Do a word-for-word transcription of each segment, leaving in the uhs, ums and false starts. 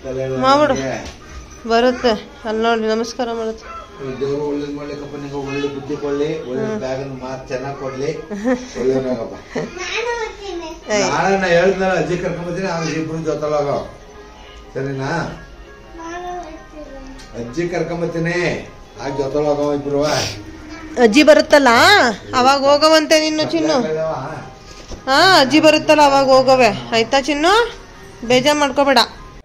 ಮಾಡ್ಬಿಡು ಬರುತ್ತೆ ಅಲ್ಲಿ ನೋಡಿ ನಮಸ್ಕಾರ ಮಾಡುತ್ತೆ ದೇವರು ಒಳ್ಳೇದು ಮಾಡ್ಲಿಕ್ಕಪ್ಪ ನಿಂಗೆ ಒಳ್ಳೆ ಬುದ್ಧಿ ಕೊಡ್ಲಿ ಒಳ್ಳೆ ಬ್ಯಾಗನ್ನು ಮಾತು ಚೆನ್ನಾಗಿ ಕೊಡ್ಲಿ ಒಳ್ಳೆಯವನಾಗಪ್ಪ ನಾಳೆ ನಾ ಹೇಳ್ತಾರ ಅಜ್ಜಿ ಕರ್ಕೊಂಬತ್ತೀನಿ ಅವ್ರಿಗೆ ಇಬ್ರು ಜೊತೆಲಾಗ ಸರಿನಾ ಅಜ್ಜಿ ಕರ್ಕೊಂಬತ್ತೀನಿ ಆಗ ಜೊತೆಲಾಗ ಇಬ್ರು ಅಜ್ಜಿ ಬರುತ್ತಲ್ಲ ಅವಾಗ ಹೋಗವಂತೆ ನಿನ್ನು ಚಿನ್ನು ಹಾ ಅಜ್ಜಿ ಬರುತ್ತಲ್ಲ ಅವಾಗ ಹೋಗವೆ ಆಯ್ತಾ ಚಿನ್ನು ಬೇಜಾರು ಮಾಡ್ಕೋಬೇಡ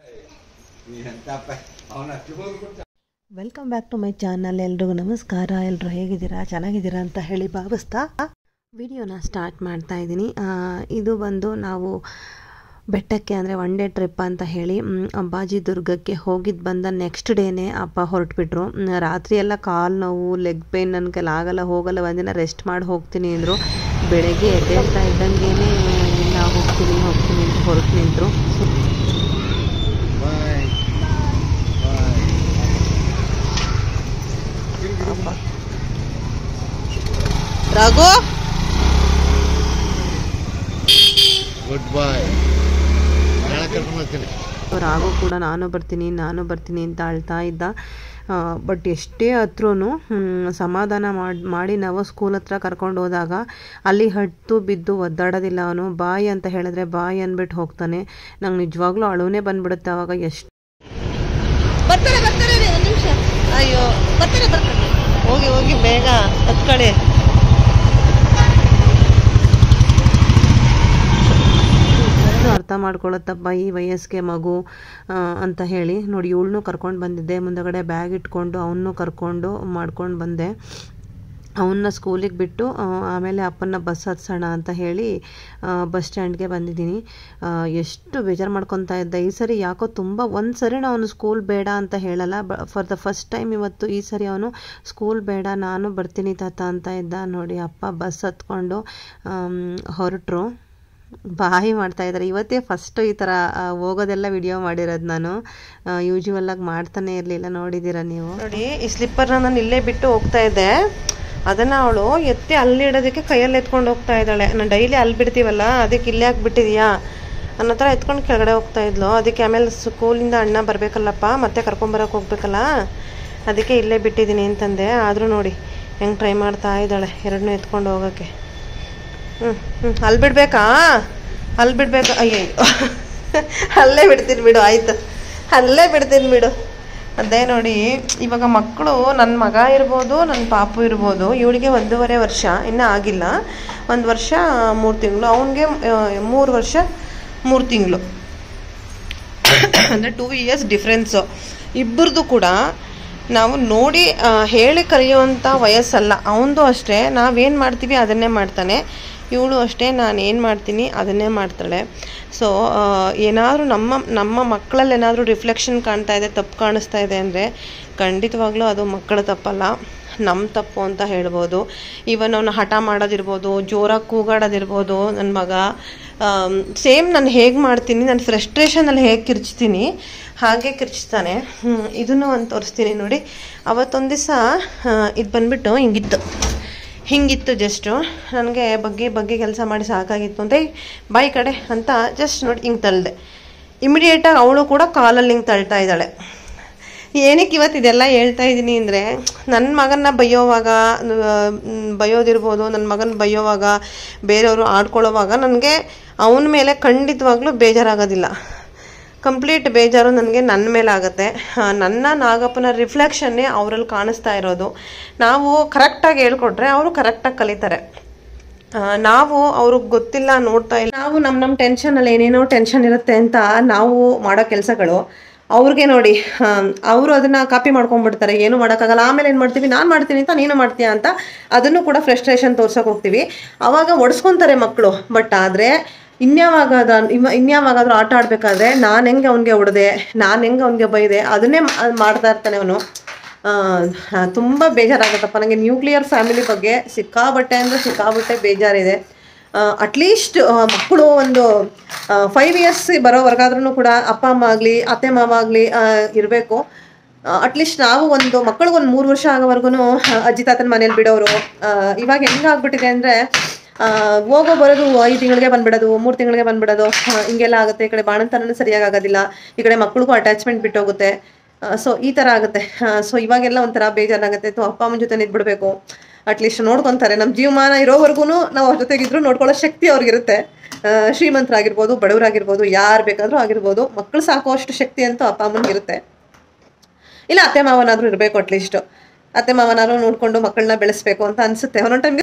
welcome back to my channel. ಎಲ್ರಿಗೂ ನಮಸ್ಕಾರ. ಎಲ್ಲರೂ ಹೇಗಿದ್ದೀರಾ, ಚೆನ್ನಾಗಿದ್ದೀರಾ ಅಂತ ಹೇಳಿ ಭಾವಿಸ್ತಾ ವಿಡಿಯೋನ ಸ್ಟಾರ್ಟ್ ಮಾಡ್ತಾ ಇದ್ದೀನಿ. ಇದು ಬಂದು ನಾವು ಬೆಟ್ಟಕ್ಕೆ ಅಂದರೆ ಒನ್ ಡೇ ಟ್ರಿಪ್ ಅಂತ ಹೇಳಿ ಅಂಬಾಜಿ ದುರ್ಗಕ್ಕೆ ಹೋಗಿದ್ದು ಬಂದ ನೆಕ್ಸ್ಟ್ ಡೇನೇ ಅಪ್ಪ ಹೊರಟುಬಿಟ್ರು. ರಾತ್ರಿ ಎಲ್ಲ ಕಾಲು ನೋವು, ಲೆಗ್ ಪೇನ್, ನನ್ನ ಕೈಲಿ ಆಗಲ್ಲ ಹೋಗಲ್ಲ, ಒಂದಿನ ರೆಸ್ಟ್ ಮಾಡಿ ಹೋಗ್ತೀನಿ ಅಂದರು. ಬೆಳಗ್ಗೆ ಎದ್ದೇಳ್ತಾ ಇದ್ದಂಗೆ ಇಲ್ಲ ಹೋಗ್ತೀನಿ ಹೋಗ್ತೀನಿ ಅಂತ ಹೊರಟು ನಿಂತರು. ರಾಘು ಗುಡ್ ಬಾಯ್. ರಾಘು ಕೂಡ ನಾನು ಬರ್ತೀನಿ ನಾನು ಬರ್ತೀನಿ ಅಂತ ಅಳ್ತಾ ಇದ್ದ. ಬಟ್ ಎಷ್ಟೇ ಹತ್ರೂ ಸಮಾಧಾನ ಮಾಡಿ ಮಾಡಿ ನಾವು ಸ್ಕೂಲ್ ಹತ್ರ ಕರ್ಕೊಂಡು ಹೋದಾಗ ಅಲ್ಲಿ ಹತ್ತು ಬಿದ್ದು ಒದ್ದಾಡೋದಿಲ್ಲ ಅವನು. ಬಾಯ್ ಅಂತ ಹೇಳಿದ್ರೆ ಬಾಯ್ ಅಂದ್ಬಿಟ್ಟು ಹೋಗ್ತಾನೆ. ನಂಗೆ ನಿಜವಾಗ್ಲೂ ಅಳುವೇ ಬಂದ್ಬಿಡುತ್ತೆ ಅವಾಗ. ಎಷ್ಟು ಬರ್ತಾರೆ ಬರ್ತಾರೆ ಒಂದು ನಿಮಿಷ. ಅಯ್ಯೋ ಬರ್ತಾರೆ ಬರ್ತಾರೆ ಹೋಗಿ ಹೋಗಿ ಬೇಗ ಹತ್ಕಡೆ. ಅರ್ಥ ಮಾಡ್ಕೊಳ್ಳುತ್ತಪ್ಪ ಈ ವಯಸ್ಸಿಗೆ ಮಗು ಅಂತ ಹೇಳಿ. ನೋಡಿ ಇವಳನ್ನೂ ಕರ್ಕೊಂಡು ಬಂದಿದ್ದೆ, ಮುಂದಗಡೆ ಬ್ಯಾಗ್ ಇಟ್ಕೊಂಡು ಅವನ್ನೂ ಕರ್ಕೊಂಡು ಮಾಡ್ಕೊಂಡು ಬಂದೆ. ಅವನ್ನ ಸ್ಕೂಲಿಗೆ ಬಿಟ್ಟು ಆಮೇಲೆ ಅಪ್ಪನ ಬಸ್ ಹತ್ಸೋಣ ಅಂತ ಹೇಳಿ ಬಸ್ ಸ್ಟ್ಯಾಂಡ್ಗೆ ಬಂದಿದ್ದೀನಿ. ಎಷ್ಟು ಬೇಜಾರು ಮಾಡ್ಕೊತಾ ಇದ್ದ. ಈ ಸರಿ ಯಾಕೋ ತುಂಬ ಒಂದು ಸರಿ ಅವನು ಸ್ಕೂಲ್ ಬೇಡ ಅಂತ ಹೇಳಲ್ಲ. ಫಾರ್ ದ ಫಸ್ಟ್ ಟೈಮ್ ಇವತ್ತು ಈ ಸರಿ ಅವನು ಸ್ಕೂಲ್ ಬೇಡ ನಾನು ಬರ್ತೀನಿ ತಾತ ಅಂತ ಇದ್ದ. ನೋಡಿ ಅಪ್ಪ ಬಸ್ ಹತ್ಕೊಂಡು ಹೊರಟರು. ಬಾಯಿ ಮಾಡ್ತಾ ಇದ್ದಾರೆ. ಇವತ್ತೇ ಫಸ್ಟು ಈ ಥರ ಹೋಗೋದೆಲ್ಲ ವಿಡಿಯೋ ಮಾಡಿರೋದು ನಾನು. ಯೂಶುವಲಾಗಿ ಮಾಡ್ತಾನೆ ಇರಲಿಲ್ಲ, ನೋಡಿದ್ದೀರಾ ನೀವು. ನೋಡಿ ಈ ಸ್ಲಿಪ್ಪರ್ನ ನಾನು ಇಲ್ಲೇ ಬಿಟ್ಟು ಹೋಗ್ತಾ ಇದ್ದೆ. ಅದನ್ನು ಅವಳು ಎತ್ತಿ ಅಲ್ಲಿ ಇಡೋದಕ್ಕೆ ಕೈಯಲ್ಲಿ ಎತ್ಕೊಂಡು ಹೋಗ್ತಾ ಇದ್ದಾಳೆ. ನಾನು ಡೈಲಿ ಅಲ್ಲಿ ಬಿಡ್ತೀವಲ್ಲ, ಅದಕ್ಕೆ ಇಲ್ಲೇ ಹಾಕ್ಬಿಟ್ಟಿದ್ಯಾ ಅನ್ನೋ ಥರ ಎತ್ಕೊಂಡು ಕೆಳಗಡೆ ಹೋಗ್ತಾ ಇದ್ಲು. ಅದಕ್ಕೆ ಆಮೇಲೆ ಸ್ಕೂಲಿಂದ ಅಣ್ಣ ಬರಬೇಕಲ್ಲಪ್ಪ, ಮತ್ತೆ ಕರ್ಕೊಂಬರಕ್ಕೆ ಹೋಗ್ಬೇಕಲ್ಲ, ಅದಕ್ಕೆ ಇಲ್ಲೇ ಬಿಟ್ಟಿದ್ದೀನಿ ಅಂತಂದೆ. ಆದರೂ ನೋಡಿ ಹೆಂಗೆ ಟ್ರೈ ಮಾಡ್ತಾ ಇದ್ದಾಳೆ ಎರಡನ್ನೂ ಎತ್ಕೊಂಡು ಹೋಗೋಕ್ಕೆ. ಹ್ಞೂ ಹ್ಞೂ ಅಲ್ಲಿ ಬಿಡ್ಬೇಕಾ ಅಲ್ಲಿ ಬಿಡ್ಬೇಕಾ ಅಯ್ಯೋ ಅಲ್ಲೇ ಬಿಡ್ತೀನಿ ಬಿಡು, ಆಯಿತು ಅಲ್ಲೇ ಬಿಡ್ತೀನಿ ಬಿಡು. ಅದೇ ನೋಡಿ ಇವಾಗ ಮಕ್ಕಳು, ನನ್ನ ಮಗ ಇರ್ಬೋದು ನನ್ನ ಪಾಪು ಇರ್ಬೋದು, ಇವಳಿಗೆ ಒಂದೂವರೆ ವರ್ಷ ಇನ್ನೂ ಆಗಿಲ್ಲ, ಒಂದು ವರ್ಷ ಮೂರು ತಿಂಗಳು, ಅವನಿಗೆ ಮೂರು ವರ್ಷ ಮೂರು ತಿಂಗಳು ಅಂದರೆ ಟೂ ಇಯರ್ಸ್ ಡಿಫ್ರೆನ್ಸು. ಇಬ್ಬರದು ಕೂಡ ನಾವು ನೋಡಿ ಹೇಳಿ ಕಲಿಯುವಂಥ ವಯಸ್ಸಲ್ಲ. ಅವನದು ಅಷ್ಟೇ, ನಾವೇನು ಮಾಡ್ತೀವಿ ಅದನ್ನೇ ಮಾಡ್ತಾನೆ. ಇವಳು ಅಷ್ಟೇ, ನಾನು ಏನು ಮಾಡ್ತೀನಿ ಅದನ್ನೇ ಮಾಡ್ತಾಳೆ. ಸೊ ಏನಾದರೂ ನಮ್ಮ ನಮ್ಮ ಮಕ್ಕಳಲ್ಲಿ ಏನಾದರೂ ರಿಫ್ಲೆಕ್ಷನ್ ಕಾಣ್ತಾ ಇದೆ, ತಪ್ಪು ಕಾಣಿಸ್ತಾ ಇದೆ ಅಂದರೆ ಖಂಡಿತವಾಗ್ಲೂ ಅದು ಮಕ್ಕಳ ತಪ್ಪಲ್ಲ, ನಮ್ಮ ತಪ್ಪು ಅಂತ ಹೇಳ್ಬೋದು. ಇವನ್ ಅವನು ಹಠ ಮಾಡೋದಿರ್ಬೋದು, ಜೋರಾಗಿ ಕೂಗಾಡೋದಿರ್ಬೋದು. ನನ್ನ ಮಗ ಸೇಮ್ ನಾನು ಹೇಗೆ ಮಾಡ್ತೀನಿ, ನಾನು ಫ್ರಸ್ಟ್ರೇಷನಲ್ಲಿ ಹೇಗೆ ಕಿರ್ಚ್ತೀನಿ ಹಾಗೆ ಕಿರ್ಚ್ತಾನೆ. ಇದನ್ನು ಒಂದು ತೋರಿಸ್ತೀನಿ ನೋಡಿ. ಅವತ್ತೊಂದು ದಿವಸ ಇದು ಬಂದುಬಿಟ್ಟು ಹಿಂಗಿತ್ತು ಹಿಂಗಿತ್ತು ಜಸ್ಟು ನನಗೆ ಬಗ್ಗೆ ಬಗ್ಗೆ ಕೆಲಸ ಮಾಡಿ ಸಾಕಾಗಿತ್ತು ಅಂತ ಬಾಯಿ ಕಡೆ ಅಂತ ಜಸ್ಟ್ ನೋಡಿ ಹಿಂಗೆ ತಳ್ಳಿದೆ. ಇಮಿಡಿಯೇಟಾಗಿ ಅವಳು ಕೂಡ ಕಾಲಲ್ಲಿ ಹಿಂಗೆ ತಳ್ತಾ ಇದ್ದಾಳೆ. ಏನಕ್ಕೆ ಇವತ್ತು ಇದೆಲ್ಲ ಹೇಳ್ತಾ ಇದ್ದೀನಿ ಅಂದರೆ, ನನ್ನ ಮಗನ ಬೈಯೋವಾಗ ಬೈಯೋದಿರ್ಬೋದು, ನನ್ನ ಮಗನ ಬೈಯೋವಾಗ ಬೇರೆಯವರು ಆಡ್ಕೊಳ್ಳೋವಾಗ ನನಗೆ ಅವನ ಮೇಲೆ ಖಂಡಿತವಾಗ್ಲೂ ಬೇಜಾರಾಗೋದಿಲ್ಲ. ಕಂಪ್ಲೀಟ್ ಬೇಜಾರು ನನಗೆ ನನ್ನ ಮೇಲೆ ಆಗುತ್ತೆ. ನನ್ನ ನಾಗಪ್ಪನ ರಿಫ್ಲೆಕ್ಷನ್ನೇ ಅವರಲ್ಲಿ ಕಾಣಿಸ್ತಾ ಇರೋದು. ನಾವು ಕರೆಕ್ಟಾಗಿ ಹೇಳ್ಕೊಟ್ರೆ ಅವರು ಕರೆಕ್ಟಾಗಿ ಕಲಿತಾರೆ. ನಾವು ಅವ್ರಿಗೆ ಗೊತ್ತಿಲ್ಲ, ನೋಡ್ತಾ ಇಲ್ಲ, ನಾವು ನಮ್ಮ ನಮ್ಮ ಟೆನ್ಷನಲ್ಲಿ ಏನೇನೋ ಟೆನ್ಷನ್ ಇರುತ್ತೆ ಅಂತ ನಾವು ಮಾಡೋ ಕೆಲಸಗಳು ಅವ್ರಿಗೆ ನೋಡಿ ಅವರು ಅದನ್ನು ಕಾಪಿ ಮಾಡ್ಕೊಂಡ್ಬಿಡ್ತಾರೆ. ಏನು ಮಾಡೋಕ್ಕಾಗಲ್ಲ. ಆಮೇಲೆ ಏನು ಮಾಡ್ತೀವಿ, ನಾನು ಮಾಡ್ತೀನಿ ಅಂತ ನೀನು ಮಾಡ್ತೀಯಾ ಅಂತ ಅದನ್ನು ಕೂಡ ಫ್ರಸ್ಟ್ರೇಷನ್ ತೋರ್ಸೋಕೆ ಹೋಗ್ತೀವಿ. ಆವಾಗ ಒಡ್ಸ್ಕೊತಾರೆ ಮಕ್ಕಳು. ಬಟ್ ಆದರೆ ಇನ್ಯಾವಾಗಾದ ಇವ ಇನ್ಯಾವಾಗಾದರೂ ಆಟ ಆಡಬೇಕಾದ್ರೆ ನಾನು ಹೆಂಗೆ ಅವನಿಗೆ ಹೊಡೆದೆ, ನಾನು ಹೆಂಗೆ ಅವನಿಗೆ ಬೈದೆ ಅದನ್ನೇ ಮಾಡ್ತಾ ಇರ್ತಾನೆ ಅವನು. ತುಂಬ ಬೇಜಾರಾಗುತ್ತಪ್ಪ ನನಗೆ. ನ್ಯೂಕ್ಲಿಯರ್ ಫ್ಯಾಮಿಲಿ ಬಗ್ಗೆ ಸಿಕ್ಕಾಬಟ್ಟೆ ಅಂದರೆ ಸಿಕ್ಕಾಬಟ್ಟೆ ಬೇಜಾರಿದೆ. ಅಟ್ಲೀಸ್ಟ್ ಮಕ್ಕಳು ಒಂದು ಫೈವ್ ಇಯರ್ಸ್ ಬರೋವರೆಗಾದ್ರೂ ಕೂಡ ಅಪ್ಪ ಅಮ್ಮ ಆಗಲಿ ಅತ್ತೆ ಮಾವ ಆಗಲಿ ಇರಬೇಕು. ಅಟ್ಲೀಸ್ಟ್ ನಾವು ಒಂದು ಮಕ್ಕಳಿಗೊಂದು ಮೂರು ವರ್ಷ ಆಗೋವರೆಗೂ ಅಜ್ಜಿ ತಾತನ ಮನೇಲಿ ಬಿಡೋರು. ಇವಾಗ ಹೆಂಗಾಗ್ಬಿಟ್ಟಿದೆ ಅಂದರೆ ಹೋಗೋ ಬರೋದು ಐದು ತಿಂಗಳಿಗೆ ಬಂದ್ಬಿಡೋದು, ಮೂರು ತಿಂಗಳಿಗೆ ಬಂದ್ಬಿಡೋದು, ಹಿಂಗೆಲ್ಲ ಆಗುತ್ತೆ. ಈ ಕಡೆ ಬಾಣಂತನೂ ಸರಿಯಾಗಿ ಆಗೋದಿಲ್ಲ, ಈ ಕಡೆ ಮಕ್ಳಿಗೂ ಅಟ್ಯಾಚ್ಮೆಂಟ್ ಬಿಟ್ಟೋಗುತ್ತೆ. ಸೊ ಈ ಥರ ಆಗುತ್ತೆ. ಸೊ ಇವಾಗೆಲ್ಲ ಒಂಥರ ಬೇಜಾರಾಗುತ್ತೆ. ಸೊ ಅಪ್ಪ ಅಮ್ಮನ ಜೊತೆ ನಿಂತ್ಬಿಡ್ಬೇಕು, ಅಟ್ಲೀಸ್ಟ್ ನೋಡ್ಕೊತಾರೆ. ನಮ್ಮ ಜೀವಮಾನ ಇರೋವರೆಗೂ ನಾವು ಅವ್ರ ಜೊತೆಗಿದ್ರು ನೋಡ್ಕೊಳ್ಳೋ ಶಕ್ತಿ ಅವ್ರಿಗಿರುತ್ತೆ. ಶ್ರೀಮಂತರಾಗಿರ್ಬೋದು, ಬಡವರಾಗಿರ್ಬೋದು, ಯಾರು ಬೇಕಾದರೂ ಆಗಿರ್ಬೋದು, ಮಕ್ಕಳು ಸಾಕುವಷ್ಟು ಶಕ್ತಿ ಅಂತೂ ಅಪ್ಪ ಅಮ್ಮನಿಗಿರುತ್ತೆ. ಇಲ್ಲ ಅತ್ತೆ ಮಾವನಾದರೂ ಇರಬೇಕು, ಅಟ್ಲೀಸ್ಟು ಅತ್ತೆ ಮಾವನಾದ್ರು ನೋಡಿಕೊಂಡು ಮಕ್ಕಳನ್ನ ಬೆಳೆಸ್ಬೇಕು ಅಂತ ಅನಿಸುತ್ತೆ ಒಂದೊಂದು ಟೈಮ್ಗೆ.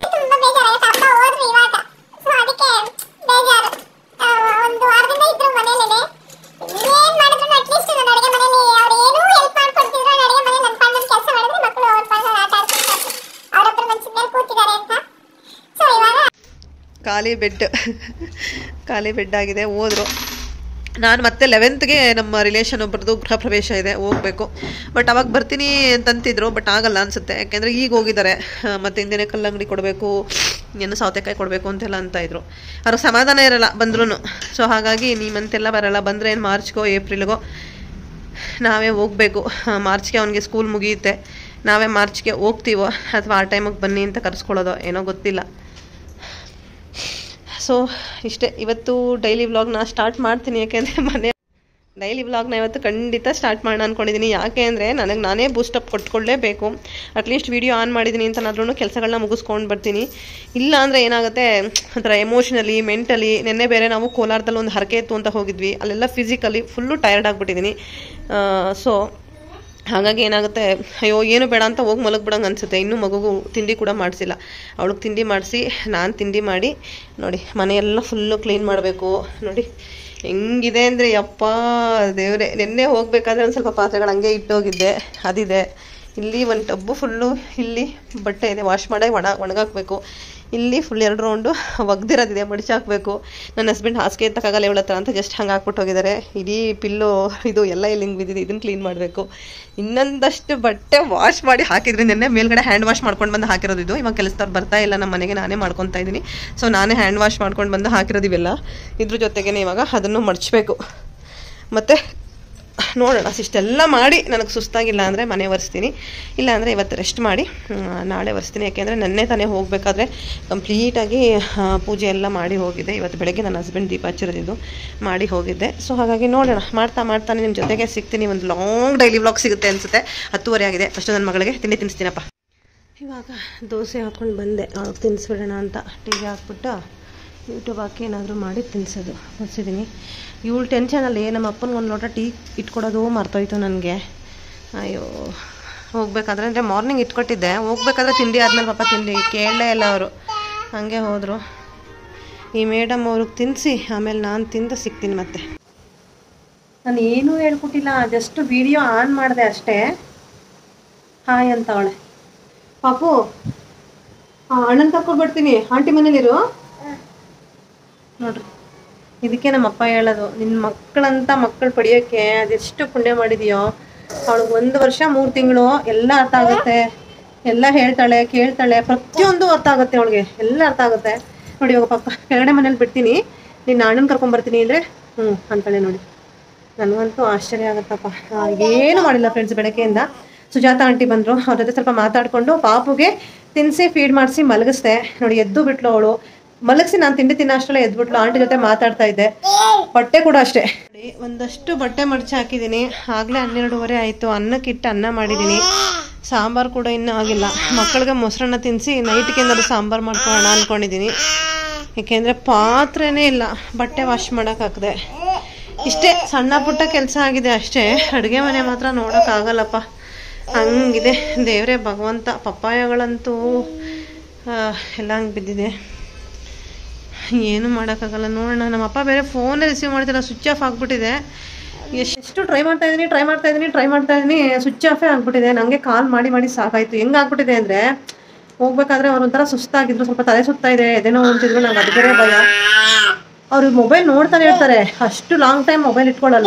ಖಾಲಿ ಬೆಡ್ ಖಾಲಿ ಬೆಡ್ ಆಗಿದೆ. ಹೋದ್ರು. ನಾನು ಮತ್ತೆ ಲೆವೆಂತ್ಗೆ ನಮ್ಮ ರಿಲೇಷನ್ ಒಬ್ಬರದು ಗೃಹ ಪ್ರವೇಶ ಇದೆ, ಹೋಗಬೇಕು. ಬಟ್ ಅವಾಗ ಬರ್ತೀನಿ ಅಂತಂತಿದ್ರು, ಬಟ್ ಆಗಲ್ಲ ಅನಿಸುತ್ತೆ. ಯಾಕೆಂದರೆ ಈಗ ಹೋಗಿದ್ದಾರೆ. ಮತ್ತು ಹಿಂದಿನ ಕಲ್ಲಂಗಡಿ ಕೊಡಬೇಕು, ಏನು ಸೌತೆಕಾಯಿ ಕೊಡಬೇಕು ಅಂತೆಲ್ಲ ಅಂತ ಇದ್ರು. ಅವ್ರಿಗೆ ಸಮಾಧಾನ ಇರಲ್ಲ ಬಂದ್ರೂ. ಸೊ ಹಾಗಾಗಿ ನೀ ಮಂತೆಲ್ಲ ಬರಲ್ಲ, ಬಂದರೆ ಏನು ಮಾರ್ಚ್ಗೋ ಏಪ್ರಿಲ್ಗೋ ನಾವೇ ಹೋಗಬೇಕು. ಮಾರ್ಚ್ಗೆ ಅವನಿಗೆ ಸ್ಕೂಲ್ ಮುಗಿಯುತ್ತೆ, ನಾವೇ ಮಾರ್ಚ್ಗೆ ಹೋಗ್ತೀವೋ ಅಥವಾ ಆ ಟೈಮಿಗೆ ಬನ್ನಿ ಅಂತ ಕರೆಸ್ಕೊಳ್ಳೋದೋ ಏನೋ ಗೊತ್ತಿಲ್ಲ. ಸೊ ಇಷ್ಟೇ ಇವತ್ತು ಡೈಲಿ ವ್ಲಾಗ್ನ ಸ್ಟಾರ್ಟ್ ಮಾಡ್ತೀನಿ. ಯಾಕೆಂದರೆ ಮನೆ ಡೈಲಿ ವ್ಲಾಗ್ನ ಇವತ್ತು ಖಂಡಿತ ಸ್ಟಾರ್ಟ್ ಮಾಡೋಣ ಅಂದ್ಕೊಂಡಿದ್ದೀನಿ. ಯಾಕೆ ಅಂದರೆ ನನಗೆ ನಾನೇ ಬೂಸ್ಟಪ್ ಕೊಟ್ಕೊಳ್ಳೇಬೇಕು. ಅಟ್ಲೀಸ್ಟ್ ವೀಡಿಯೋ ಆನ್ ಮಾಡಿದ್ದೀನಿ ಅಂತನಾದ್ರೂ ಕೆಲಸಗಳನ್ನ ಮುಗಿಸ್ಕೊಂಡು ಬರ್ತೀನಿ. ಇಲ್ಲ ಅಂದರೆ ಏನಾಗುತ್ತೆ ಒಂಥರ ಎಮೋಷ್ನಲಿ ಮೆಂಟಲಿ. ನಿನ್ನೆ ಬೇರೆ ನಾವು ಕೋಲಾರದಲ್ಲಿ ಒಂದು ಹರಕೆ ಇತ್ತು ಅಂತ ಹೋಗಿದ್ವಿ, ಅಲ್ಲೆಲ್ಲ ಫಿಸಿಕಲಿ ಫುಲ್ಲು ಟಯರ್ಡ್ ಆಗಿಬಿಟ್ಟಿದ್ದೀನಿ. ಸೊ ಹಾಗಾಗಿ ಏನಾಗುತ್ತೆ, ಅಯ್ಯೋ ಏನು ಬೇಡ ಅಂತ ಹೋಗಿ ಮಲಗಿಬಿಡಂಗೆ ಅನಿಸುತ್ತೆ. ಇನ್ನೂ ಮಗುಗೂ ತಿಂಡಿ ಕೂಡ ಮಾಡಿಸಿಲ್ಲ. ಅವಳಿಗೆ ತಿಂಡಿ ಮಾಡಿಸಿ ನಾನು ತಿಂಡಿ ಮಾಡಿ ನೋಡಿ ಮನೆಯೆಲ್ಲ ಫುಲ್ಲು ಕ್ಲೀನ್ ಮಾಡಬೇಕು. ನೋಡಿ ಹೆಂಗಿದೆ ಅಂದರೆ ಯಪ್ಪ ದೇವರೇ. ನಿನ್ನೆ ಹೋಗ್ಬೇಕಾದ್ರೆ ಒಂದು ಸ್ವಲ್ಪ ಪಾತ್ರೆಗಳು ಹಂಗೆ ಇಟ್ಟೋಗಿದ್ದೆ, ಅದಿದೆ. ಇಲ್ಲಿ ಒಂದು ಟಬ್ಬು ಫುಲ್ಲು, ಇಲ್ಲಿ ಬಟ್ಟೆ ಇದೆ ವಾಶ್ ಮಾಡಿ ಒಣ ಒಣಗಾಕಬೇಕು. ಇಲ್ಲಿ ಫುಲ್ ಎರಡು ರೌಂಡು ಒಗ್ದಿರೋದಿದೆ, ಮಡಿಚಾಕಬೇಕು. ನನ್ನ ಹಸ್ಬೆಂಡ್ ಹಾಸಿಗೆ ಎತ್ತಕ್ಕಾಗಲ್ಲ ಇವಳ ಹತ್ರ ಅಂತ ಜಸ್ಟ್ ಹಂಗೆ ಹಾಕ್ಬಿಟ್ಟು ಹೋಗಿದ್ದಾರೆ. ಇಡೀ ಪಿಲ್ಲು ಇದು ಎಲ್ಲ ಇಲ್ಲಿ ಹಿಂಗೆ ಬಿದ್ದಿದೆ, ಇದನ್ನು ಕ್ಲೀನ್ ಮಾಡಬೇಕು. ಇನ್ನೊಂದಷ್ಟು ಬಟ್ಟೆ ವಾಶ್ ಮಾಡಿ ಹಾಕಿದ್ರಿ ನಿನ್ನೆ. ಮೇಲ್ಗಡೆ ಹ್ಯಾಂಡ್ ವಾಶ್ ಮಾಡ್ಕೊಂಡು ಬಂದು ಹಾಕಿರೋದು ಇದು. ಇವಾಗ ಕೆಲಸದವ್ರು ಬರ್ತಾ ಇಲ್ಲ ನಮ್ಮ ಮನೆಗೆ, ನಾನೇ ಮಾಡ್ಕೊತಾ ಇದ್ದೀನಿ. ಸೊ ನಾನೇ ಹ್ಯಾಂಡ್ ವಾಶ್ ಮಾಡ್ಕೊಂಡು ಬಂದು ಹಾಕಿರೋದು ಇವೆಲ್ಲ. ಇದ್ರ ಜೊತೆಗೇ ಇವಾಗ ಅದನ್ನು ಮಡಚಬೇಕು. ಮತ್ತು ನೋಡೋಣ, ಇಷ್ಟೆಲ್ಲ ಮಾಡಿ ನನಗೆ ಸುಸ್ತಾಗಿಲ್ಲ ಅಂದರೆ ಮನೆ ಒರೆಸ್ತೀನಿ, ಇಲ್ಲಾಂದರೆ ಇವತ್ತು ರೆಸ್ಟ್ ಮಾಡಿ ನಾಳೆ ಒರೆಸ್ತೀನಿ. ಯಾಕೆಂದರೆ ನೆನ್ನೆ ತಾನೇ ಹೋಗಬೇಕಾದ್ರೆ ಕಂಪ್ಲೀಟಾಗಿ ಪೂಜೆ ಎಲ್ಲ ಮಾಡಿ ಹೋಗಿದ್ದೆ. ಇವತ್ತು ಬೆಳಗ್ಗೆ ನನ್ನ ಹಸ್ಬೆಂಡ್ ದೀಪ ಹಚ್ಚಿರೋದಿದ್ದು ಮಾಡಿ ಹೋಗಿದ್ದೆ. ಸೊ ಹಾಗಾಗಿ ನೋಡೋಣ, ಮಾಡ್ತಾ ಮಾಡ್ತಾನೆ ನಿಮ್ಮ ಜೊತೆಗೆ ಸಿಗ್ತೀನಿ. ಒಂದು ಲಾಂಗ್ ಡೈಲಿ ವ್ಲಾಗ್ ಸಿಗುತ್ತೆ ಅನಿಸುತ್ತೆ. ಹತ್ತುವರೆ ಆಗಿದೆ. ಫಸ್ಟ್ ನನ್ನ ಮಗಳಿಗೆ ತಿಂಡಿ ತಿನ್ನಿಸ್ತೀನಪ್ಪ. ಇವಾಗ ದೋಸೆ ಹಾಕ್ಕೊಂಡು ಬಂದೆ, ಅವ್ರಿಗೆ ತಿನ್ನಿಸ್ಬಿಡೋಣ ಅಂತ. ಟಿ ವಿ ಹಾಕ್ಬಿಟ್ಟು ಯೂಟ್ಯೂಬ್ ಹಾಕಿ ಏನಾದರೂ ಮಾಡಿ ತಿನ್ನಿಸೋದು ಹೊಸಿದ್ದೀನಿ. ಇವಳು ಟೆನ್ಷನಲ್ಲಿ ನಮ್ಮ ಅಪ್ಪನಿಗೆ ಒಂದು ಲೋಟ ಟೀ ಇಟ್ಕೊಡೋದು ಮರ್ತೋಯ್ತು ನನಗೆ. ಅಯ್ಯೋ ಹೋಗ್ಬೇಕಾದ್ರೆ ಅಂದರೆ ಮಾರ್ನಿಂಗ್ ಇಟ್ಕೊಟ್ಟಿದ್ದೆ, ಹೋಗ್ಬೇಕಾದ್ರೆ ತಿಂಡಿ ಆದಮೇಲೆ ಪಾಪ ತಿಂಡಿ ಕೇಳಲೇ ಇಲ್ಲ ಅವರು, ಹಾಗೆ ಹೋದರು. ಈ ಮೇಡಮ್ ಅವ್ರಿಗೆ ತಿನ್ನಿಸಿ ಆಮೇಲೆ ನಾನು ತಿಂದು ಸಿಗ್ತೀನಿ. ಮತ್ತೆ ನಾನು ಏನೂ ಹೇಳ್ಕೊಟ್ಟಿಲ್ಲ, ಜಸ್ಟ್ ವಿಡಿಯೋ ಆನ್ ಮಾಡಿದೆ ಅಷ್ಟೇ. ಹಾಯ್ ಅಂತ ಅವಳೆ. ಪಾಪು ಅಣ್ಣನ ಕರ್ಕೊಂಡ್ಬಿಡ್ತೀನಿ, ಆಂಟಿ ಮನೇಲಿರು ನೋಡ್ರಿ. ಇದಕ್ಕೆ ನಮ್ಮಪ್ಪ ಹೇಳೋದು, ನಿನ್ನ ಮಕ್ಕಳಂತ ಮಕ್ಕಳು ಪಡೆಯೋಕ್ಕೆ ಅದೆಷ್ಟು ಪುಣ್ಯ ಮಾಡಿದೆಯೋ. ಅವಳಿಗೆ ಒಂದು ವರ್ಷ ಮೂರು ತಿಂಗಳು ಎಲ್ಲ ಅರ್ಥ ಆಗುತ್ತೆ, ಎಲ್ಲ ಹೇಳ್ತಾಳೆ ಕೇಳ್ತಾಳೆ, ಪ್ರತಿಯೊಂದು ಅರ್ಥ ಆಗುತ್ತೆ ಅವಳಿಗೆ, ಎಲ್ಲ ಅರ್ಥ ಆಗುತ್ತೆ. ನೋಡಿ ಇವಾಗ ಪಾಪ ಕೆಳಗಡೆ ಮನೇಲಿ ಬಿಡ್ತೀನಿ, ನಿನ್ನ ಅಣ್ಣನ ಕರ್ಕೊಂಬರ್ತೀನಿ ಅಂದರೆ ಹ್ಞೂ ಅಂತಾಳೆ. ನೋಡಿ ನನಗಂತೂ ಆಶ್ಚರ್ಯ ಆಗುತ್ತಪ್ಪ. ಏನು ಮಾಡಿಲ್ಲ ಫ್ರೆಂಡ್ಸ್, ಬೆಳಗ್ಗೆಯಿಂದ ಸುಜಾತ ಆಂಟಿ ಬಂದರು, ಅವ್ರ ಜೊತೆ ಸ್ವಲ್ಪ ಮಾತಾಡಿಕೊಂಡು ಪಾಪುಗೆ ತಿನ್ನಿಸಿ ಫೀಡ್ ಮಾಡಿಸಿ ಮಲಗಿಸ್ದೆ. ನೋಡಿ ಎದ್ದು ಬಿಟ್ಲು ಅವಳು. ಮಲಗಿಸಿ ನಾನು ತಿಂಡಿ ತಿನ್ನೋ ಅಷ್ಟರಲ್ಲೇ ಎದ್ಬಿಟ್ಲು. ಆಂಟಿ ಜೊತೆ ಮಾತಾಡ್ತಾ ಇದ್ದೆ. ಬಟ್ಟೆ ಕೂಡ ಅಷ್ಟೇ, ಒಂದಷ್ಟು ಬಟ್ಟೆ ಮಡಚಿ ಹಾಕಿದ್ದೀನಿ. ಆಗಲೇ ಹನ್ನೆರಡೂವರೆ ಆಯಿತು. ಅನ್ನಕ್ಕಿಟ್ಟು ಅನ್ನ ಮಾಡಿದ್ದೀನಿ, ಸಾಂಬಾರು ಕೂಡ ಇನ್ನೂ ಆಗಿಲ್ಲ. ಮಕ್ಕಳಿಗೆ ಮೊಸರನ್ನ ತಿನ್ನಿಸಿ ನೈಟ್ಗೆ ಏನಾದ್ರು ಸಾಂಬಾರು ಮಾಡ್ಕೊಳ್ಳೋಣ ಅಂದ್ಕೊಂಡಿದ್ದೀನಿ. ಏಕೆಂದರೆ ಪಾತ್ರೆನೇ ಇಲ್ಲ, ಬಟ್ಟೆ ವಾಶ್ ಮಾಡೋಕ್ಕಾಗದೆ. ಇಷ್ಟೇ ಸಣ್ಣ ಪುಟ್ಟ ಕೆಲಸ ಆಗಿದೆ ಅಷ್ಟೇ. ಅಡುಗೆ ಮನೆ ಮಾತ್ರ ನೋಡೋಕ್ಕಾಗಲ್ಲಪ್ಪ, ಹಂಗಿದೆ. ದೇವರೇ ಭಗವಂತ. ಪಪ್ಪಾಯಗಳಂತೂ ಎಲ್ಲ ಹಂಗೆ ಬಿದ್ದಿದೆ, ಏನು ಮಾಡೋಕ್ಕಾಗಲ್ಲ. ನೋಡೋಣ. ನಮ್ಮಪ್ಪ ಬೇರೆ ಫೋನೇ ರಿಸೀವ್ ಮಾಡ್ತಿಲ್ಲ, ಸ್ವಿಚ್ ಆಫ್ ಆಗಿಬಿಟ್ಟಿದೆ. ಎಷ್ಟು ಟ್ರೈ ಮಾಡ್ತಾ ಇದ್ದೀನಿ ಟ್ರೈ ಮಾಡ್ತಾ ಇದ್ದೀನಿ ಟ್ರೈ ಮಾಡ್ತಾ ಇದ್ದೀನಿ ಸ್ವಿಚ್ ಆಫೇ ಆಗಿಬಿಟ್ಟಿದೆ. ನನಗೆ ಕಾಲ್ ಮಾಡಿ ಮಾಡಿ ಸಾಕಾಯಿತು. ಹೆಂಗೆ ಆಗ್ಬಿಟ್ಟಿದೆ ಅಂದರೆ, ಹೋಗ್ಬೇಕಾದ್ರೆ ಅವ್ರು ಒಂಥರ ಸುಸ್ತಾಗಿದ್ರು, ಸ್ವಲ್ಪ ತಲೆ ಸುತ್ತಾ ಇದೆ, ಎದೇನೋ ಅಂತಿದ್ರು. ನಂಗೆ ಅದು ಬೇರೆ ಭಯ. ಅವ್ರು ಮೊಬೈಲ್ ನೋಡ್ತಾನೆ ಇರ್ತಾರೆ, ಅಷ್ಟು ಲಾಂಗ್ ಟೈಮ್ ಮೊಬೈಲ್ ಇಟ್ಕೊಳ್ಳಲ್ಲ.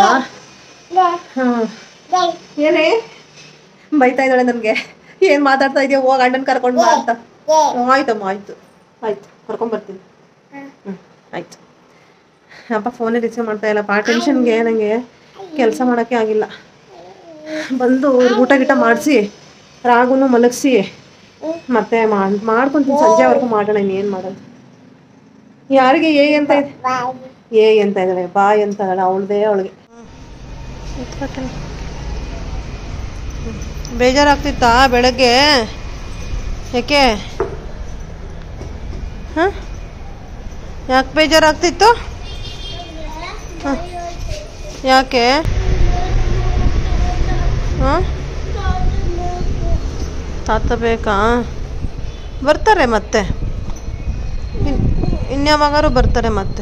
ಹಾಂ ಏನೇ ಬೈತಾ ಇದ್ದಾಳೆ ನನಗೆ, ಏನು ಮಾತಾಡ್ತಾ ಇದೆಯಾ, ಹೋಗಿ ಅಣ್ಣನ ಕರ್ಕೊಂಡು ಬಾ ಅಂತ. ಆಯ್ತಮ್ಮ ಆಯಿತು ಆಯ್ತು ಕರ್ಕೊಂಬರ್ತೀನಿ. ಹ್ಞೂ ಆಯಿತು. ಅಪ್ಪ ಫೋನೇ ರಿಸೀವ್ ಮಾಡ್ತಾ ಇಲ್ಲಪ್ಪ. ಆ ಟೆನ್ಷನ್ಗೆ ನನಗೆ ಕೆಲಸ ಮಾಡೋಕ್ಕೆ ಆಗಿಲ್ಲ. ಬಂದು ಊಟ ಗಿಟ ಮಾಡಿಸಿ ರಾಗುನು ಮಲಗಿಸಿ ಮತ್ತೆ ಮಾಡ್ಕೊತೀನಿ. ಸಂಜೆವರೆಗೂ ಮಾಡೋಣ, ಇನ್ನೇನು ಮಾಡೋದು. ಯಾರಿಗೆ ಏ ಅಂತ ಇದೆ ಏ ಅಂತ ಇದ್ದಾಳೆ ಬಾಯ್ ಅಂತ ಇದ್ದಾಳೆ ಅವಳದೇ ಅವಳಿಗೆ ಬೇಜಾರಾಗ್ತಿತ್ತಾ ಬೆಳಗ್ಗೆ ಯಾಕೆ ಹಾಂ ಯಾಕೆ ಬೇಜಾರಾಗ್ತಿತ್ತು ಹಾಂ ಯಾಕೆ ಹಾಂ ತಾತ ಬೇಕಾ ಬರ್ತಾರೆ ಮತ್ತೆ ಇನ್ಯಾವಾಗಾರು ಬರ್ತಾರೆ ಮತ್ತೆ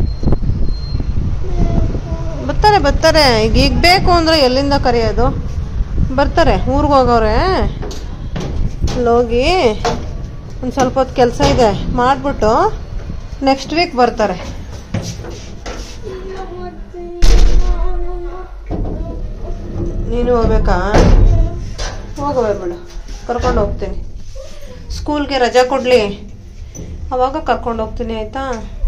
ಬರ್ತಾರೆ ಬರ್ತಾರೆ ಈಗ ಈಗ ಬೇಕು ಅಂದರೆ ಎಲ್ಲಿಂದ ಕರೆಯೋದು ಬರ್ತಾರೆ ಊರಿಗೆ ಹೋಗೋರೆ ಅಲ್ಲೋಗಿ ಒಂದು ಸ್ವಲ್ಪ ಹೊತ್ತು ಕೆಲಸ ಇದೆ ಮಾಡಿಬಿಟ್ಟು ನೆಕ್ಸ್ಟ್ ವೀಕ್ ಬರ್ತಾರೆ ನೀನು ಹೋಗ್ಬೇಕಾ ಹೋಗಬೇಡ ಕರ್ಕೊಂಡು ಹೋಗ್ತೀನಿ ಸ್ಕೂಲ್ಗೆ ರಜಾ ಕೊಡಲಿ ಅವಾಗ ಕರ್ಕೊಂಡು ಹೋಗ್ತೀನಿ ಆಯಿತಾ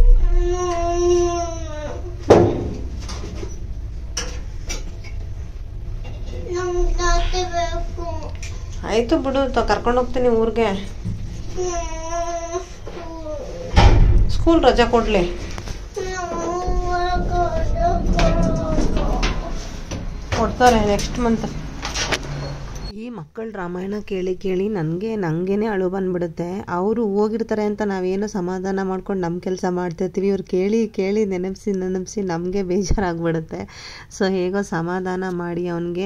ಆಯಿತು ಬಿಡು ಕರ್ಕೊಂಡು ಹೋಗ್ತೀನಿ ಊರಿಗೆ ಸ್ಕೂಲ್ ರಜಾ ಕೊಡಲಿ ಕೊಡ್ತಾರೆ ನೆಕ್ಸ್ಟ್ ಮಂತ್ ಈ ಮಕ್ಕಳ ರಾಮಾಯಣ ಕೇಳಿ ಕೇಳಿ ನನಗೆ ನನಗೇನೆ ಅಳು ಬಂದ್ಬಿಡುತ್ತೆ ಅವರು ಹೋಗಿರ್ತಾರೆ ಅಂತ ನಾವೇನೋ ಸಮಾಧಾನ ಮಾಡ್ಕೊಂಡು ನಮ್ಮ ಕೆಲಸ ಮಾಡ್ತಿರ್ತೀವಿ ಇವ್ರು ಕೇಳಿ ಕೇಳಿ ನೆನಪಿಸಿ ನೆನಪಿಸಿ ನಮಗೆ ಬೇಜಾರಾಗ್ಬಿಡುತ್ತೆ ಸೊ ಹೇಗೋ ಸಮಾಧಾನ ಮಾಡಿ ಅವನಿಗೆ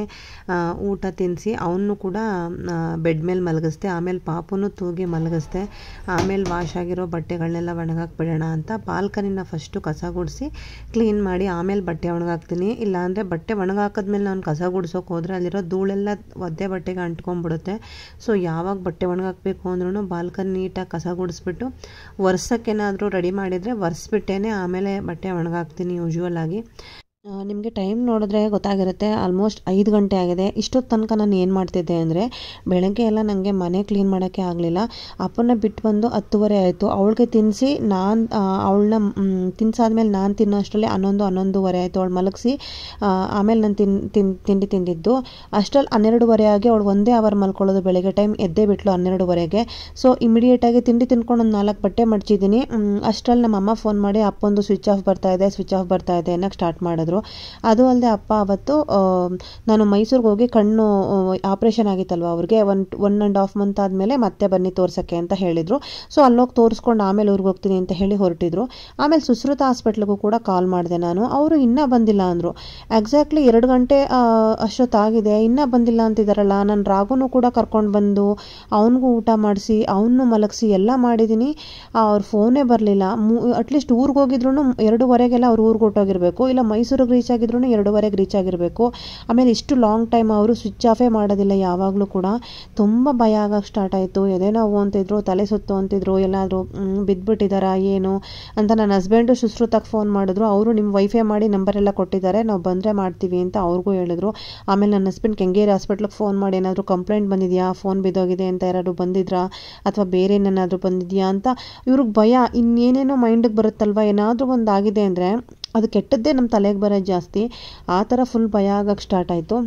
ಊಟ ತಿನ್ನಿಸಿ ಅವನು ಕೂಡ ಬೆಡ್ ಮೇಲೆ ಮಲಗಿಸ್ದೆ ಆಮೇಲೆ ಪಾಪುನು ತೂಗಿ ಮಲಗಿಸ್ದೆ ಆಮೇಲೆ ವಾಶ್ ಆಗಿರೋ ಬಟ್ಟೆಗಳನ್ನೆಲ್ಲ ಒಣಗಾಕ್ಬಿಡೋಣ ಅಂತ ಬಾಲ್ಕನಿನ ಫಸ್ಟು ಕಸ ಗುಡಿಸಿ ಕ್ಲೀನ್ ಮಾಡಿ ಆಮೇಲೆ ಬಟ್ಟೆ ಒಣಗಾಕ್ತೀನಿ ಇಲ್ಲಾಂದರೆ ಬಟ್ಟೆ ಒಣಗಾಕಿದ್ಮೇಲೆ ನಾನು ಕಸ ಗುಡ್ಸೋಕೆ ಹೋದರೆ ಅಲ್ಲಿರೋ ಧೂಳೆಲ್ಲ ಒದ್ದೆ ಬಟ್ಟೆಗೆ ಅಂಟ್ಕೊಂಡ್ಬಿಡುತ್ತೆ ಸೊ ಯಾವಾಗ ಬಟ್ಟೆ ಒಣಗಾಕಬೇಕು ಅಂದ್ರೂ ಬಾಲ್ಕನಿ ನೀಟಾಗಿ ಕಸ ಗುಡಿಸ್ಬಿಟ್ಟು ವರ್ಷಕ್ಕೇನಾದರೂ ರೆಡಿ ಮಾಡಿದರೆ ಒರೆಸ್ಬಿಟ್ಟೇ ಆಮೇಲೆ ಬಟ್ಟೆ ಒಣಗಾಕ್ತೀನಿ ಯೂಶ್ವಲ್ ಆಗಿ ನಿಮಗೆ ಟೈಮ್ ನೋಡಿದ್ರೆ ಗೊತ್ತಾಗಿರುತ್ತೆ ಆಲ್ಮೋಸ್ಟ್ ಐದು ಗಂಟೆ ಆಗಿದೆ ಇಷ್ಟೊತ್ತು ತನಕ ನಾನು ಏನು ಮಾಡ್ತಿದ್ದೆ ಅಂದರೆ ಬೆಳಗ್ಗೆ ಎಲ್ಲ ನನಗೆ ಮನೆ ಕ್ಲೀನ್ ಮಾಡೋಕ್ಕೆ ಆಗಲಿಲ್ಲ ಅಪ್ಪನ ಬಿಟ್ಟು ಬಂದು ಹತ್ತುವರೆ ಆಯಿತು ಅವಳಿಗೆ ತಿನ್ನಿಸಿ ನಾನು ಅವಳನ್ನ ತಿನ್ಸಾದ್ಮೇಲೆ ನಾನು ತಿನ್ನೋ ಅಷ್ಟರಲ್ಲಿ ಹನ್ನೊಂದು ಹನ್ನೊಂದುವರೆ ಆಯಿತು ಅವಳು ಮಲಗಿಸಿ ಆಮೇಲೆ ನಾನು ತಿನ್ ತಿನ್ ತಿಂಡಿ ತಿಂದಿದ್ದು ಅಷ್ಟರಲ್ಲಿ ಹನ್ನೆರಡುವರೆ ಆಗಿ ಅವಳು ಒಂದೇ ಅವರ್ ಮಲ್ಕೊಳ್ಳೋದು ಬೆಳಗ್ಗೆ ಟೈಮ್ ಎದ್ದೇ ಬಿಟ್ಲು ಹನ್ನೆರಡುವರೆಗೆ ಸೊ ಇಮಿಡಿಯೇಟಾಗಿ ತಿಂಡಿ ತಿನ್ಕೊಂಡು ಒಂದು ನಾಲ್ಕು ಬಟ್ಟೆ ಮಡ್ಚಿದ್ದೀನಿ ಅಷ್ಟರಲ್ಲಿ ನಮ್ಮ ಅಮ್ಮ ಫೋನ್ ಮಾಡಿ ಅಪ್ಪೊಂದು ಸ್ವಿಚ್ ಆಫ್ ಬರ್ತಾ ಇದೆ ಸ್ವಿಚ್ ಆಫ್ ಬರ್ತಾ ಇದೆ ಅನ್ನೋಕ್ಕೆ ಸ್ಟಾರ್ಟ್ ಮಾಡಿದ್ರು ಅದು ಅಲ್ಲದೆ ಅಪ್ಪ ಅವತ್ತು ನಾನು ಮೈಸೂರಿಗೆ ಹೋಗಿ ಕಣ್ಣು ಆಪ್ರೇಷನ್ ಆಗಿತ್ತಲ್ವ ಅವ್ರಿಗೆ one one and half month ಆದಮೇಲೆ ಮತ್ತೆ ಬನ್ನಿ ತೋರ್ಸೋಕ್ಕೆ ಅಂತ ಹೇಳಿದರು ಸೊ ಅಲ್ಲೋಗಿ ತೋರಿಸ್ಕೊಂಡು ಆಮೇಲೆ ಊರಿಗೆ ಹೋಗ್ತೀನಿ ಅಂತ ಹೇಳಿ ಹೊರಟಿದ್ರು ಆಮೇಲೆ ಸುಶ್ರುತ ಹಾಸ್ಪಿಟ್ಲಿಗೂ ಕೂಡ ಕಾಲ್ ಮಾಡಿದೆ ನಾನು ಅವರು ಇನ್ನೂ ಬಂದಿಲ್ಲ ಅಂದರು ಎಕ್ಸಾಕ್ಟ್ಲಿ ಎರಡು ಗಂಟೆ ಅಷ್ಟೊತ್ತಾಗಿದೆ ಇನ್ನೂ ಬಂದಿಲ್ಲ ಅಂತಿದ್ದಾರಲ್ಲ ನಾನು ರಾಗುನು ಕೂಡ ಕರ್ಕೊಂಡು ಬಂದು ಅವನಿಗೂ ಊಟ ಮಾಡಿಸಿ ಅವನು ಮಲಗಿಸಿ ಎಲ್ಲ ಮಾಡಿದ್ದೀನಿ ಅವ್ರ ಫೋನೇ ಬರಲಿಲ್ಲ ಮೂ ಅಟ್ಲೀಸ್ಟ್ ಊರಿಗೆ ಹೋಗಿದ್ರು ಎರಡೂವರೆಗೆಲ್ಲ ಅವ್ರು ಊರಿಗೆ ಹೊಟ್ಟೋಗಿರಬೇಕು ಇಲ್ಲ ಮೈಸೂರು ರೀಚ್ ಆಗಿದ್ರು ಎರಡೂವರೆಗೆ ರೀಚ್ ಆಗಿರಬೇಕು ಆಮೇಲೆ ಇಷ್ಟು ಲಾಂಗ್ ಟೈಮ್ ಅವರು ಸ್ವಿಚ್ ಆಫೇ ಮಾಡೋದಿಲ್ಲ ಯಾವಾಗಲೂ ಕೂಡ ತುಂಬ ಭಯ ಆಗಕ್ಕೆ ಸ್ಟಾರ್ಟ್ ಆಯಿತು ಎದೆ ನೋವು ಅಂತಿದ್ರು ತಲೆ ಸುತ್ತು ಅಂತಿದ್ರು ಎಲ್ಲಾದರೂ ಬಿದ್ದುಬಿಟ್ಟಿದ್ದಾರಾ ಏನು ಅಂತ ನನ್ನ ಹಸ್ಬೆಂಡು ಸುಶ್ರುತಕ್ಕೆ ಫೋನ್ ಮಾಡಿದ್ರು ಅವರು ನಿಮ್ಮ ವೈಫೈ ಮಾಡಿ ನಂಬರ್ ಎಲ್ಲ ಕೊಟ್ಟಿದ್ದಾರೆ ನಾವು ಬಂದರೆ ಮಾಡ್ತೀವಿ ಅಂತ ಅವ್ರಿಗೂ ಹೇಳಿದ್ರು ಆಮೇಲೆ ನನ್ನ ಹಸ್ಬೆಂಡ್ ಕೆಂಗೇರಿ ಹಾಸ್ಪಿಟ್ಲಿಗೆ ಫೋನ್ ಮಾಡಿ ಏನಾದರೂ ಕಂಪ್ಲೇಂಟ್ ಬಂದಿದೆಯಾ ಫೋನ್ ಬಿದ್ದೋಗಿದೆ ಅಂತ ಯಾರಾದರೂ ಬಂದಿದ್ರಾ ಅಥವಾ ಬೇರೆ ಏನೇನಾದರೂ ಬಂದಿದೆಯಾ ಅಂತ ಇವ್ರಿಗೆ ಭಯ ಇನ್ನೇನೇನೋ ಮೈಂಡಿಗೆ ಬರುತ್ತಲ್ವ ಏನಾದರೂ ಒಂದು ಆಗಿದೆ ಅಂದರೆ ಅದು ಕೆಟ್ಟದ್ದೇ ನಮ್ಮ ತಲೆಗೆ ಬರೋದು ಜಾಸ್ತಿ ಆ ಥರ ಫುಲ್ ಭಯ ಆಗಕ್ಕೆ ಸ್ಟಾರ್ಟ್ ಆಯಿತು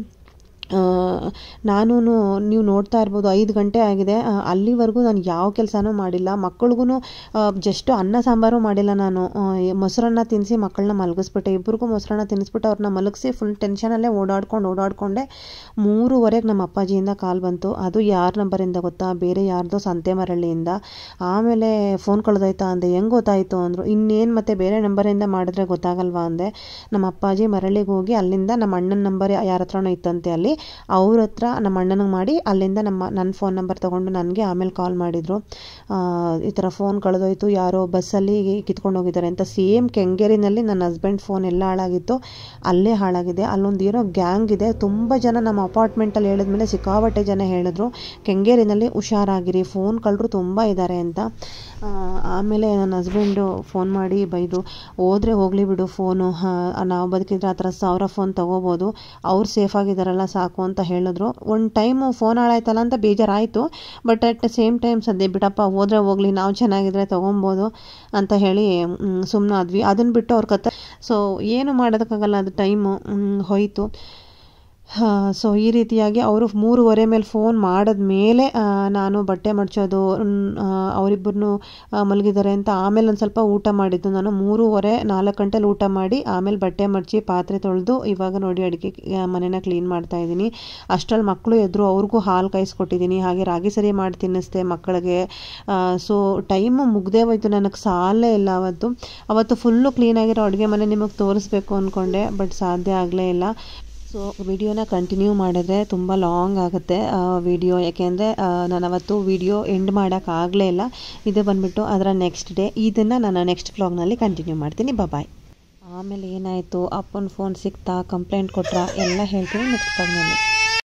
ನಾನು ನೀವು ನೋಡ್ತಾ ಇರ್ಬೋದು ಐದು ಗಂಟೆ ಆಗಿದೆ ಅಲ್ಲಿವರೆಗೂ ನಾನು ಯಾವ ಕೆಲಸನೂ ಮಾಡಿಲ್ಲ ಮಕ್ಕಳಿಗೂ ಜಸ್ಟ್ ಅನ್ನ ಸಾಂಬಾರು ಮಾಡಿಲ್ಲ ನಾನು ಮೊಸರನ್ನ ತಿನ್ನಿಸಿ ಮಕ್ಕಳನ್ನ ಮಲಗಿಸ್ಬಿಟ್ಟೆ ಇಬ್ಬರಿಗೂ ಮೊಸರನ್ನ ತಿನ್ನಿಸ್ಬಿಟ್ಟು ಅವ್ರನ್ನ ಮಲಗಿಸಿ ಫುಲ್ ಟೆನ್ಷನಲ್ಲೇ ಓಡಾಡ್ಕೊಂಡು ಓಡಾಡ್ಕೊಂಡೆ ಮೂರುವರೆಗೆ ನಮ್ಮ ಅಪ್ಪಾಜಿಯಿಂದ ಕಾಲ್ ಬಂತು ಅದು ಯಾರ ನಂಬರಿಂದ ಗೊತ್ತಾ ಬೇರೆ ಯಾರ್ದೋ ಸಂತೆಮರಳ್ಳಿಯಿಂದ ಆಮೇಲೆ ಫೋನ್ ಕಳೆದೋಯ್ತಾ ಅಂದೆ ಹೆಂಗೆ ಗೊತ್ತಾಯಿತು ಅಂದರು ಇನ್ನೇನು ಮತ್ತೆ ಬೇರೆ ನಂಬರಿಂದ ಮಾಡಿದ್ರೆ ಗೊತ್ತಾಗಲ್ವಾ ಅಂದೆ ನಮ್ಮ ಅಪ್ಪಾಜಿ ಮರಳಿಗೆ ಹೋಗಿ ಅಲ್ಲಿಂದ ನಮ್ಮ ಅಣ್ಣನ ನಂಬರ್ ಯಾರ ಹತ್ರನೋ ಇತ್ತಂತೆ ಅಲ್ಲಿ ಅವ್ರ ಹತ್ರ ನಮ್ಮ ಅಣ್ಣನಿಗೆ ಮಾಡಿ ಅಲ್ಲಿಂದ ನಮ್ಮ ನನ್ನ ಫೋನ್ ನಂಬರ್ ತೊಗೊಂಡು ನನಗೆ ಆಮೇಲೆ ಕಾಲ್ ಮಾಡಿದರು ಈ ಥರ ಫೋನ್ ಕಳೆದೋಯ್ತು ಯಾರೋ ಬಸ್ಸಲ್ಲಿ ಕಿತ್ಕೊಂಡು ಹೋಗಿದ್ದಾರೆ ಅಂತ ಸೇಮ್ ಕೆಂಗೇರಿನಲ್ಲಿ ನನ್ನ ಹಸ್ಬೆಂಡ್ ಫೋನ್ ಎಲ್ಲ ಹಾಳಾಗಿತ್ತು ಅಲ್ಲೇ ಹಾಳಾಗಿದೆ ಅಲ್ಲೊಂದು ಏನೋ ಗ್ಯಾಂಗ್ ಇದೆ ತುಂಬ ಜನ ನಮ್ಮ ಅಪಾರ್ಟ್ಮೆಂಟಲ್ಲಿ ಹೇಳಿದ್ಮೇಲೆ ಸಿಕ್ಕಾಪಟ್ಟೆ ಜನ ಹೇಳಿದ್ರು ಕೆಂಗೇರಿನಲ್ಲಿ ಹುಷಾರಾಗಿರಿ ಫೋನ್ ಕಳ್ಳರು ತುಂಬ ಇದ್ದಾರೆ ಅಂತ ಆಮೇಲೆ ನನ್ನ ಹಸ್ಬೆಂಡು ಫೋನ್ ಮಾಡಿ ಬೈದು ಹೋದರೆ ಹೋಗಲಿ ಬಿಡು ಫೋನು ನಾವು ಬದುಕಿದ್ರೆ ಆ ಥರ ಸಾವಿರ ಫೋನ್ ತೊಗೋಬೋದು ಅವ್ರು ಸೇಫಾಗಿದ್ದಾರಲ್ಲ ಸಾಕು ಅಂತ ಹೇಳಿದ್ರು ಒಂದು ಟೈಮು ಫೋನ್ ಹಾಳಾಯ್ತಲ್ಲ ಅಂತ ಬೇಜಾರಾಯಿತು but at the same time ಸದ್ಯ ಬಿಡಪ್ಪ ಹೋದರೆ ಹೋಗಲಿ ನಾವು ಚೆನ್ನಾಗಿದ್ರೆ ತೊಗೊಬೋದು ಅಂತ ಹೇಳಿ ಸುಮ್ಮನಾದ್ವಿ ಅದನ್ನು ಬಿಟ್ಟು ಅವ್ರ ಕತೆ ಸೊ ಏನು ಮಾಡೋದಕ್ಕಾಗಲ್ಲ ಅದು ಟೈಮು ಹೋಯಿತು ಸೊ ಈ ರೀತಿಯಾಗಿ ಅವರು ಮೂರುವರೆ ಮೇಲೆ ಫೋನ್ ಮಾಡಿದ ಮೇಲೆ ನಾನು ಬಟ್ಟೆ ಮಡ್ಚೋದು ಅವರಿಬ್ಬರನ್ನು ಮಲಗಿದ್ದಾರೆ ಅಂತ ಆಮೇಲೆ ಒಂದು ಸ್ವಲ್ಪ ಊಟ ಮಾಡಿದ್ದು. ನಾನು ಮೂರುವರೆ ನಾಲ್ಕು ಗಂಟೆಲಿ ಊಟ ಮಾಡಿ ಆಮೇಲೆ ಬಟ್ಟೆ ಮಡಚಿ ಪಾತ್ರೆ ತೊಳೆದು ಇವಾಗ ನೋಡಿ ಅಡುಗೆ ಮನೆನ ಕ್ಲೀನ್ ಮಾಡ್ತಾ ಇದ್ದೀನಿ. ಅಷ್ಟರಲ್ಲಿ ಮಕ್ಕಳು ಎದ್ರು, ಅವ್ರಿಗೂ ಹಾಲು ಕಾಯಿಸ್ಕೊಟ್ಟಿದ್ದೀನಿ, ಹಾಗೆ ರಾಗಿ ಸರಿ ಮಾಡಿ ತಿನ್ನಿಸ್ದೆ ಮಕ್ಕಳಿಗೆ. ಸೊ ಟೈಮು ಮುಗ್ದೇ ಹೋಯ್ತು, ನನಗೆ ಸಾಲೇ ಇಲ್ಲ ಅವತ್ತು. ಅವತ್ತು ಫುಲ್ಲು ಕ್ಲೀನಾಗಿರೋ ಅಡುಗೆ ಮನೆ ನಿಮಗೆ ತೋರಿಸ್ಬೇಕು ಅಂದ್ಕೊಂಡೆ, ಬಟ್ ಸಾಧ್ಯ ಆಗಲೇ ಇಲ್ಲ. ಸೊ ವಿಡಿಯೋನ ಕಂಟಿನ್ಯೂ ಮಾಡಿದ್ರೆ ತುಂಬ ಲಾಂಗ್ ಆಗುತ್ತೆ ವಿಡಿಯೋ, ಯಾಕೆಂದರೆ ನಾನು ಅವತ್ತು ವಿಡಿಯೋ ಎಂಡ್ ಮಾಡೋಕ್ಕಾಗಲೇ ಇಲ್ಲ. ಇದು ಬಂದುಬಿಟ್ಟು ಅದರ ನೆಕ್ಸ್ಟ್ ಡೇ. ಇದನ್ನು ನಾನು ನೆಕ್ಸ್ಟ್ ವ್ಲಾಗ್ನಲ್ಲಿ ಕಂಟಿನ್ಯೂ ಮಾಡ್ತೀನಿ. ಬಾಯ್. ಆಮೇಲೆ ಏನಾಯಿತು, ಅಪ್ಪನ ಫೋನ್ ಸಿಗ್ತಾ, ಕಂಪ್ಲೇಂಟ್ ಕೊಟ್ರಾ, ಎಲ್ಲ ಹೇಳ್ತೀನಿ ನೆಕ್ಸ್ಟ್ ವ್ಲಾಗ್ನಲ್ಲಿ.